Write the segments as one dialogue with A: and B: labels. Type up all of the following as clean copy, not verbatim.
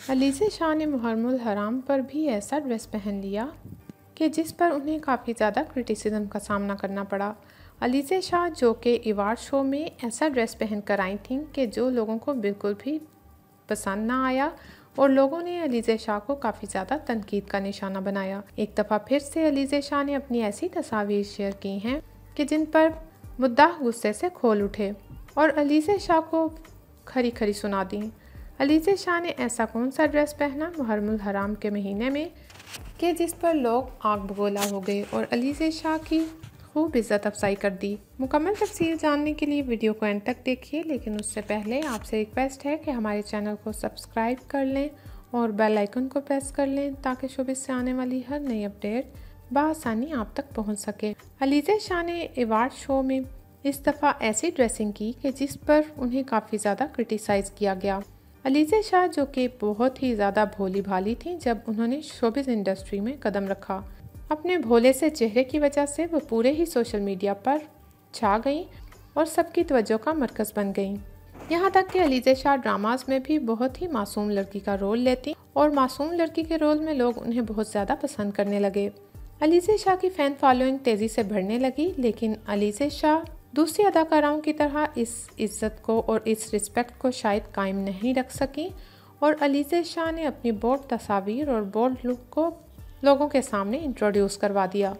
A: अलीज़ा शाह ने मुहर्रमुल हराम पर भी ऐसा ड्रेस पहन लिया कि जिस पर उन्हें काफ़ी ज़्यादा क्रिटिसिज्म का सामना करना पड़ा। अलीज़ा शाह जो कि अवार्ड शो में ऐसा ड्रेस पहन कर आई थीं कि जो लोगों को बिल्कुल भी पसंद ना आया और लोगों ने अलीज़ा शाह को काफ़ी ज़्यादा तनकीद का निशाना बनाया। एक दफ़ा फिर से अलीज़ा शाह ने अपनी ऐसी तस्वीर शेयर की हैं कि जिन पर मुद्दा गुस्से से खोल उठे और अलीज़ा शाह को खरी खरी सुना दी। अलीज़ा शाह ने ऐसा कौन सा ड्रेस पहना मुहर्रमुल हराम के महीने में कि जिस पर लोग आग बगोला हो गए और अलीज़ा शाह की खूब इज़्ज़त अफजाई कर दी। मुकम्मल तफसील जानने के लिए वीडियो को एंड तक देखिए, लेकिन उससे पहले आपसे रिक्वेस्ट है कि हमारे चैनल को सब्सक्राइब कर लें और बेल आइकन को प्रेस कर लें ताकि शोबिस से आने वाली हर नई अपडेट बआसानी आप तक पहुंच सके। अलीज़ा शाह ने अवार्ड शो में इस दफ़ा ऐसी ड्रेसिंग की कि जिस पर उन्हें काफ़ी ज़्यादा क्रिटिसाइज़ किया गया। अलीज़ा शाह जो कि बहुत ही ज़्यादा भोली भाली थी जब उन्होंने शोबिज़ इंडस्ट्री में कदम रखा। अपने भोले से चेहरे की वजह से वो पूरे ही सोशल मीडिया पर छा गईं और सबकी तवज्जो का मरकज़ बन गईं। यहाँ तक कि अलीज़ा शाह ड्रामास में भी बहुत ही मासूम लड़की का रोल लेती और मासूम लड़की के रोल में लोग उन्हें बहुत ज़्यादा पसंद करने लगे। अलीज़ा शाह की फ़ैन फॉलोइंग तेज़ी से बढ़ने लगी, लेकिन अलीज़ा शाह दूसरी अदाकाराओं की तरह इस इज़्ज़त को और इस रिस्पेक्ट को शायद कायम नहीं रख सकी और अलीज़ा शाह ने अपनी बोल्ड तस्वीर और बोल्ड लुक को लोगों के सामने इंट्रोड्यूस करवा दिया।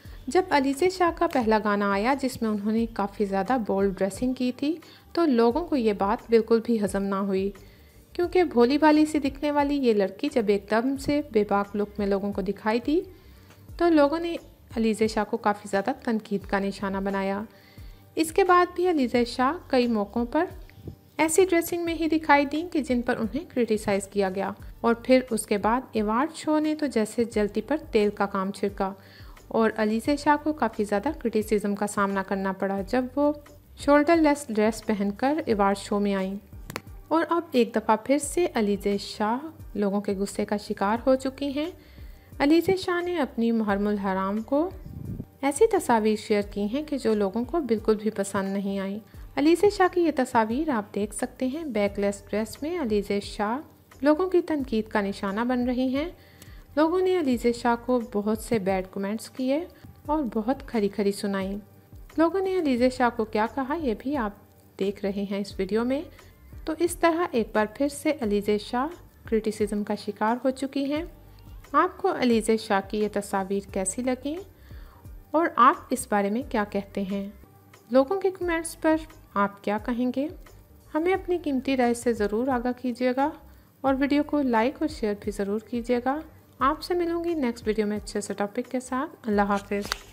A: जब अलीज़ा शाह का पहला गाना आया जिसमें उन्होंने काफ़ी ज़्यादा बोल्ड ड्रेसिंग की थी तो लोगों को ये बात बिल्कुल भी हज़म ना हुई, क्योंकि भोली भाली सी दिखने वाली ये लड़की जब एकदम से बेबाक लुक में लोगों को दिखाई दी तो लोगों ने अलीज़ा शाह को काफ़ी ज़्यादा तनकीद का निशाना बनाया। इसके बाद भी अलीज़ा शाह कई मौक़ों पर ऐसी ड्रेसिंग में ही दिखाई दी कि जिन पर उन्हें क्रिटिसाइज़ किया गया और फिर उसके बाद अवार्ड शो ने तो जैसे जलती पर तेल का काम छिड़का और अलीज़ा शाह को काफ़ी ज़्यादा क्रिटिसिज्म का सामना करना पड़ा जब वो शोल्डर लेस ड्रेस पहनकर अवार्ड शो में आई। और अब एक दफ़ा फिर से अलीज़ा शाह लोगों के गुस्से का शिकार हो चुकी हैं। अलीज़ा शाह ने अपनी मुहर्रमुल हराम को ऐसी तस्वीर शेयर की हैं कि जो लोगों को बिल्कुल भी पसंद नहीं आई। अलीज़ा शाह की ये तस्वीर आप देख सकते हैं। बैकलेस ड्रेस में अलीज़ा शाह लोगों की तनकीद का निशाना बन रही हैं। लोगों ने अलीज़ा शाह को बहुत से बैड कमेंट्स किए और बहुत खरी खरी सुनाई। लोगों ने अलीज़ा शाह को क्या कहा ये भी आप देख रहे हैं इस वीडियो में। तो इस तरह एक बार फिर से अलीज़ा शाह क्रिटिसिज्म का शिकार हो चुकी हैं। आपको अलीज़ा शाह की ये तस्वीर कैसी लगी और आप इस बारे में क्या कहते हैं? लोगों के कमेंट्स पर आप क्या कहेंगे? हमें अपनी कीमती राय से ज़रूर आगाह कीजिएगा और वीडियो को लाइक और शेयर भी ज़रूर कीजिएगा। आपसे मिलूंगी नेक्स्ट वीडियो में अच्छे से टॉपिक के साथ। अल्लाह हाफ़िज़।